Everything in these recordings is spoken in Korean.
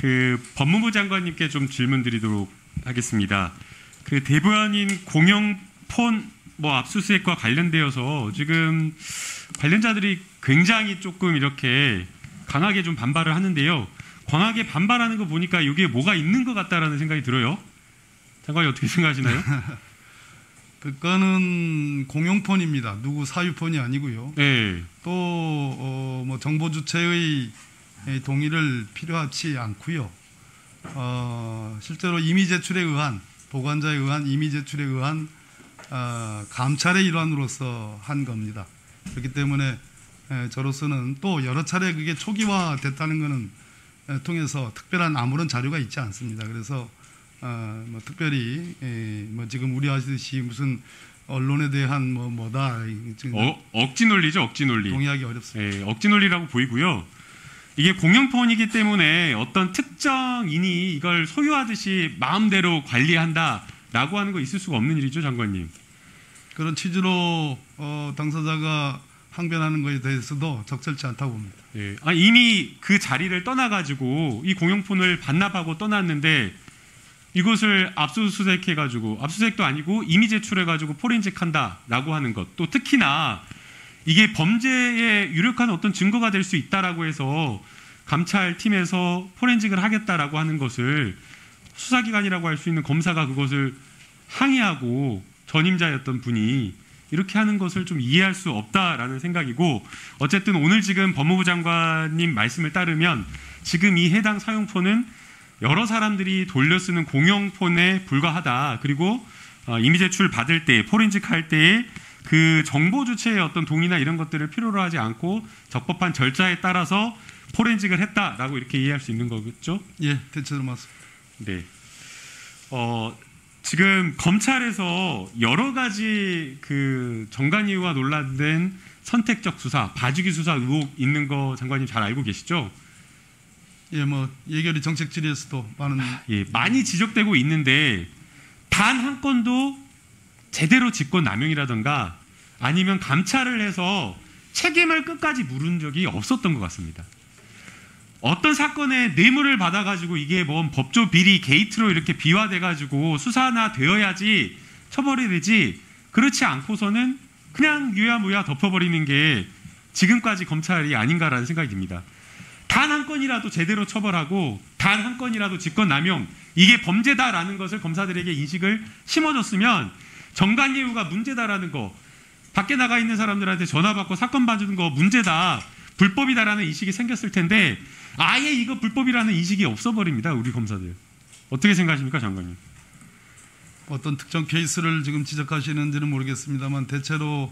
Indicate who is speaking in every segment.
Speaker 1: 그 법무부 장관님께 좀 질문드리도록 하겠습니다. 그 대변인 공영폰 압수수색과 관련되어서 지금 관련자들이 굉장히 조금 이렇게 강하게 좀 반발을 하는데요. 강하게 반발하는 거 보니까 이게 뭐가 있는 것 같다라는 생각이 들어요. 장관님 어떻게 생각하시나요?
Speaker 2: 그거는 공용폰입니다. 누구 사유폰이 아니고요.
Speaker 1: 네.
Speaker 2: 또 정보 주체의 동의를 필요하지 않고요. 실제로 임의 제출에 의한 보관자에 의한 임의 제출에 의한 감찰의 일환으로서 한 겁니다. 그렇기 때문에 저로서는 또 여러 차례 그게 초기화됐다는 것은 통해서 특별한 아무런 자료가 있지 않습니다. 그래서 특별히 지금 우려하시듯이 무슨 언론에 대한 뭐다
Speaker 1: 억지 논리죠, 억지 논리.
Speaker 2: 동의하기 어렵습니다.
Speaker 1: 네, 억지 논리라고 보이고요. 이게 공영폰이기 때문에 어떤 특정인이 이걸 소유하듯이 마음대로 관리한다라고 하는 거 있을 수가 없는 일이죠, 장관님.
Speaker 2: 그런 취지로 당사자가 항변하는 것에 대해서도 적절치 않다고 봅니다.
Speaker 1: 네. 이미 그 자리를 떠나가지고 이 공영폰을 반납하고 떠났는데 이것을 압수수색해가지고 압수수색도 아니고 임의 제출해가지고 포렌식한다라고 하는 것, 또 특히나 이게 범죄에 유력한 어떤 증거가 될 수 있다라고 해서 감찰팀에서 포렌식을 하겠다라고 하는 것을 수사기관이라고 할 수 있는 검사가 그것을 항의하고 전임자였던 분이 이렇게 하는 것을 좀 이해할 수 없다라는 생각이고, 어쨌든 오늘 지금 법무부 장관님 말씀을 따르면 지금 이 해당 사용폰은 여러 사람들이 돌려 쓰는 공용폰에 불과하다. 그리고 임의 제출 받을 때, 포렌식할 때에 그 정보 주체의 어떤 동의나 이런 것들을 필요로 하지 않고 적법한 절차에 따라서 포렌식을 했다라고 이렇게 이해할 수 있는 거겠죠?
Speaker 2: 예, 대체로 맞습니다.
Speaker 1: 네. 지금 검찰에서 여러 가지 그 정관 이유와 논란된 선택적 수사, 봐주기 수사 의혹 있는 거 장관님 잘 알고 계시죠?
Speaker 2: 예, 예결위 정책 질의에서도
Speaker 1: 많이 지적되고 있는데 단 한 건도 제대로 직권 남용이라든가 아니면 감찰을 해서 책임을 끝까지 물은 적이 없었던 것 같습니다. 어떤 사건에 뇌물을 받아가지고 이게 법조 비리 게이트로 이렇게 비화돼가지고 수사나 되어야지 처벌이 되지, 그렇지 않고서는 그냥 유야무야 덮어버리는 게 지금까지 검찰이 아닌가라는 생각이 듭니다. 단 한 건이라도 제대로 처벌하고 단 한 건이라도 직권남용, 이게 범죄다라는 것을 검사들에게 인식을 심어줬으면 정관예우가 문제다라는 거, 밖에 나가 있는 사람들한테 전화 받고 사건 봐주는 거 문제다, 불법이다라는 인식이 생겼을 텐데 아예 이거 불법이라는 인식이 없어버립니다. 우리 검사들. 어떻게 생각하십니까, 장관님?
Speaker 2: 어떤 특정 케이스를 지금 지적하시는지는 모르겠습니다만 대체로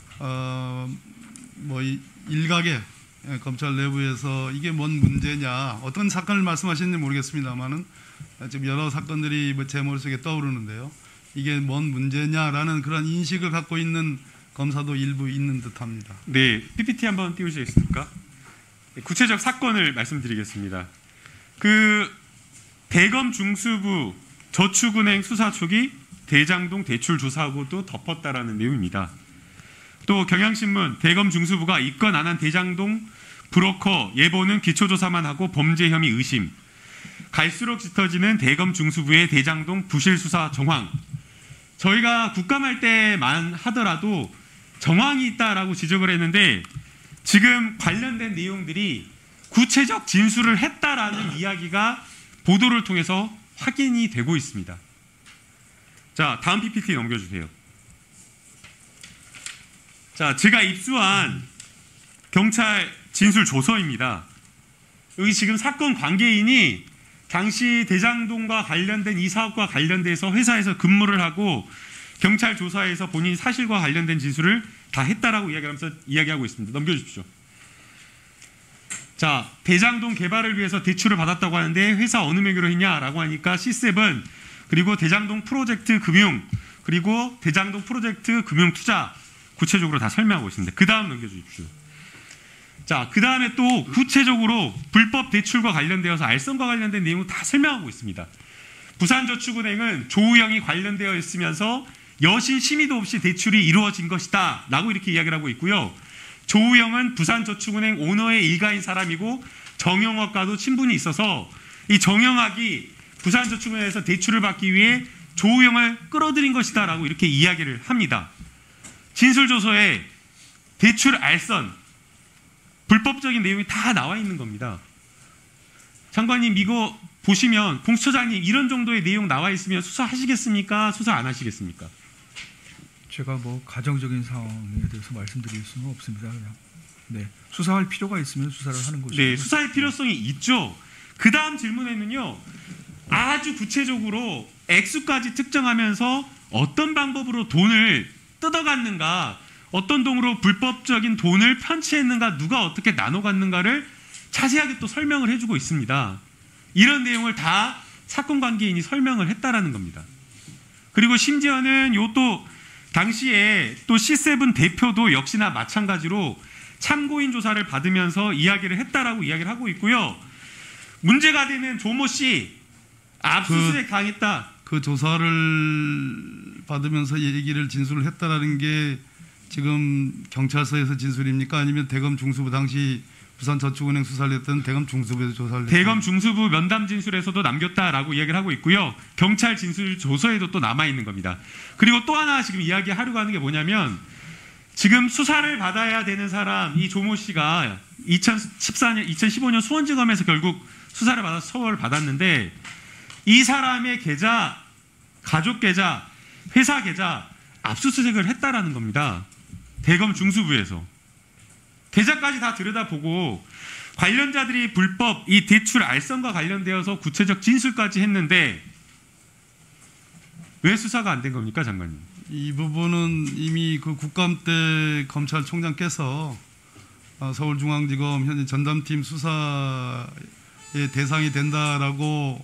Speaker 2: 일각의 검찰 내부에서 이게 뭔 문제냐, 어떤 사건을 말씀하시는지 모르겠습니다만은 지금 여러 사건들이 제 머릿속에 떠오르는데요. 이게 뭔 문제냐라는 그런 인식을 갖고 있는 검사도 일부 있는 듯합니다.
Speaker 1: 네, PPT 한번 띄우시겠습니까? 구체적 사건을 말씀드리겠습니다. 그 대검 중수부 저축은행 수사 초기 대장동 대출 조사하고도 덮었다라는 내용입니다. 또 경향신문 대검 중수부가 입건 안 한 대장동 브로커 예보는 기초조사만 하고 범죄 혐의 의심, 갈수록 짙어지는 대검 중수부의 대장동 부실 수사 정황. 저희가 국감할 때만 하더라도 정황이 있다라고 지적을 했는데 지금 관련된 내용들이 구체적 진술을 했다라는 이야기가 보도를 통해서 확인이 되고 있습니다. 자, 다음 PPT 넘겨주세요. 자, 제가 입수한 경찰 진술 조서입니다. 여기 지금 사건 관계인이 당시 대장동과 관련된 이 사업과 관련돼서 회사에서 근무를 하고 경찰 조사에서 본인이 사실과 관련된 진술을 다 했다라고 이야기하고 있습니다. 넘겨주십시오. 자, 대장동 개발을 위해서 대출을 받았다고 하는데 회사 어느 명의로 했냐라고 하니까 C7, 그리고 대장동 프로젝트 금융, 그리고 대장동 프로젝트 금융 투자 구체적으로 다 설명하고 있습니다. 그 다음 넘겨주십시오. 자, 그 다음에 또 구체적으로 불법 대출과 관련되어서 알선과 관련된 내용을 다 설명하고 있습니다. 부산저축은행은 조우영이 관련되어 있으면서 여신 심의도 없이 대출이 이루어진 것이다 라고 이렇게 이야기를 하고 있고요. 조우영은 부산저축은행 오너의 일가인 사람이고 정영업과도 친분이 있어서 이 정영학이 부산저축은행에서 대출을 받기 위해 조우영을 끌어들인 것이다라고 이렇게 이야기를 합니다. 진술조서에 대출 알선, 불법적인 내용이 다 나와 있는 겁니다. 장관님 이거 보시면 공수처장님 이런 정도의 내용 나와 있으면 수사하시겠습니까? 수사 안 하시겠습니까?
Speaker 3: 제가 뭐 가정적인 상황에 대해서 말씀드릴 수는 없습니다. 그냥 네, 수사할 필요가 있으면 수사를 하는 것이죠.
Speaker 1: 네, 수사의 필요성이 있죠. 그 다음 질문에는요, 아주 구체적으로 액수까지 특정하면서 어떤 방법으로 돈을 뜯어갔는가, 어떤 돈으로 불법적인 돈을 편취했는가, 누가 어떻게 나눠 갔는가를 자세하게 또 설명을 해주고 있습니다. 이런 내용을 다 사건 관계인이 설명을 했다라는 겁니다. 그리고 심지어는 요 또 당시에 또 C7 대표도 역시나 마찬가지로 참고인 조사를 받으면서 이야기를 했다라고 이야기를 하고 있고요. 문제가 되는 조모 씨 압수수색 당했다.
Speaker 2: 그 조사를 받으면서 얘기를 진술을 했다라는 게 지금 경찰서에서 진술입니까? 아니면 대검 중수부 당시 부산저축은행 수사를 했던 대검 중수부에서 조사를 했던
Speaker 1: 대검 중수부 면담 진술에서도 남겼다라고 이야기를 하고 있고요. 경찰 진술 조서에도 또 남아 있는 겁니다. 그리고 또 하나 지금 이야기하려고 하는 게 뭐냐면 지금 수사를 받아야 되는 사람 이 조모 씨가 2015년 수원지검에서 결국 수사를 받아서 처벌을 받았는데 이 사람의 계좌, 가족 계좌, 회사 계좌 압수수색을 했다라는 겁니다. 대검 중수부에서. 계좌까지 다 들여다보고 관련자들이 불법 이 대출 알선과 관련되어서 구체적 진술까지 했는데 왜 수사가 안 된 겁니까, 장관님?
Speaker 2: 이 부분은 이미 그 국감 때 검찰총장께서 서울중앙지검 현재 전담팀 수사의 대상이 된다라고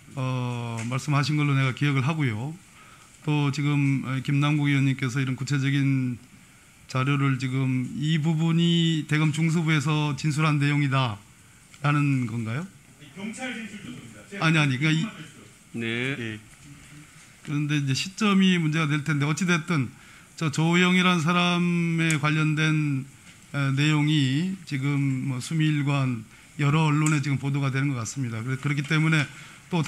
Speaker 2: 말씀하신 걸로 내가 기억을 하고요. 또 지금 김남국 의원님께서 이런 구체적인 자료를 지금 이 부분이 대검 중수부에서 진술한 내용이다라는 건가요?
Speaker 1: 경찰 진술조서입니다.
Speaker 2: 아니 그러니까
Speaker 1: 네.
Speaker 2: 그런데 이제 시점이 문제가 될 텐데 어찌 됐든 저 조우영이라는 사람에 관련된 내용이 지금 뭐 수미일관 여러 언론에 지금 보도가 되는 것 같습니다. 그렇기 때문에 또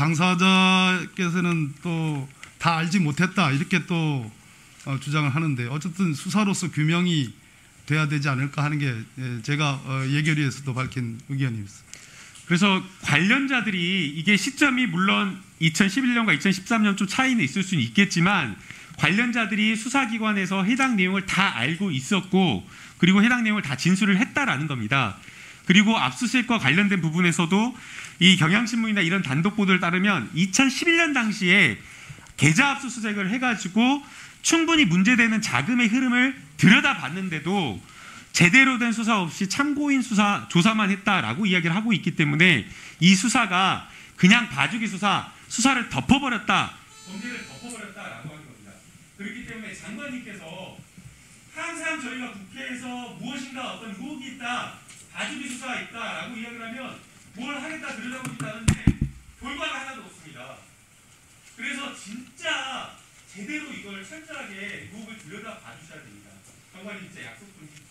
Speaker 2: 당사자께서는 또 다 알지 못했다 이렇게 또 주장을 하는데 어쨌든 수사로서 규명이 돼야 되지 않을까 하는 게 제가 예결위에서도 밝힌 의견입니다.
Speaker 1: 그래서 관련자들이 이게 시점이 물론 2011년과 2013년 좀 차이는 있을 수는 있겠지만 관련자들이 수사기관에서 해당 내용을 다 알고 있었고 그리고 해당 내용을 다 진술을 했다라는 겁니다. 그리고 압수수색과 관련된 부분에서도 이 경향신문이나 이런 단독 보도를 따르면 2011년 당시에 계좌 압수수색을 해가지고 충분히 문제되는 자금의 흐름을 들여다봤는데도 제대로 된 수사 없이 참고인 수사 조사만 했다라고 이야기를 하고 있기 때문에 이 수사가 그냥 봐주기 수사를 덮어버렸다, 범죄를 덮어버렸다라고 하는 겁니다. 그렇기 때문에 장관님께서 항상 저희가 국회에서 무엇인가 어떤 의혹이 있다, 봐주기 수사가 있다라고 이야기를 하면 뭘 하겠다 들여다보겠다는데 결과가 하나도 없습니다. 그래서 진짜 제대로 이걸 철저하게 의혹을 들여다 봐주셔야 됩니다. 장관님 진짜 약속 좀 해주십시오.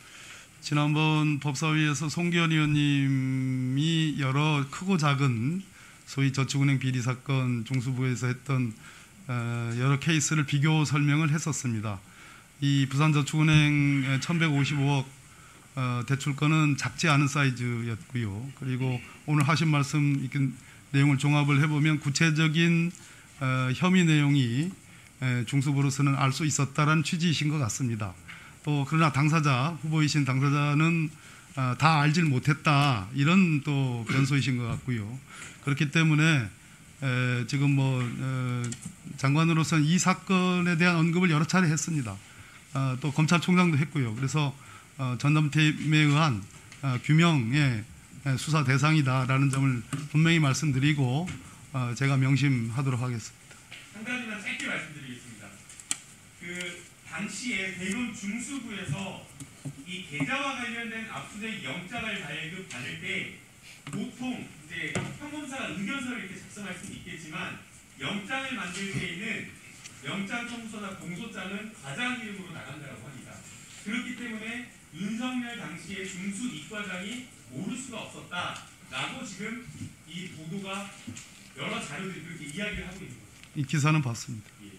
Speaker 2: 지난번 법사위에서 송기현 의원님이 여러 크고 작은 소위 저축은행 비리 사건 중수부에서 했던 여러 케이스를 비교 설명을 했었습니다. 이 부산저축은행 1155억 대출건은 작지 않은 사이즈였고요. 그리고 오늘 하신 말씀 이렇게 내용을 종합을 해보면 구체적인 혐의 내용이 중수부로서는 알 수 있었다라는 취지이신 것 같습니다. 또 그러나 당사자 후보이신 당사자는 다 알질 못했다 이런 또 변소이신 것 같고요. 그렇기 때문에 지금 뭐 장관으로서는 이 사건에 대한 언급을 여러 차례 했습니다. 또 검찰총장도 했고요. 그래서 전담팀에 의한 규명의 수사 대상이다라는 점을 분명히 말씀드리고 제가 명심하도록 하겠습니다.
Speaker 1: 한 가지만 짧게 말씀드리겠습니다. 그 당시에 대검 중수부에서 이 계좌와 관련된 압수수색 영장을 발급받을 때 보통 이제 평검사가 의견서를 이렇게 작성할 수는 있겠지만 영장을 만들 때에는 영장 청구서나 공소장은 과장 이름으로 나간다고 합니다. 그렇기 때문에 윤석열 당시의 중수 이과장이 모를 수가 없었다라고 지금 이 이 보도가 여러 자료들이 그렇게 이야기를 하고 있는 거죠.
Speaker 2: 이 기사는 봤습니다.
Speaker 1: 예.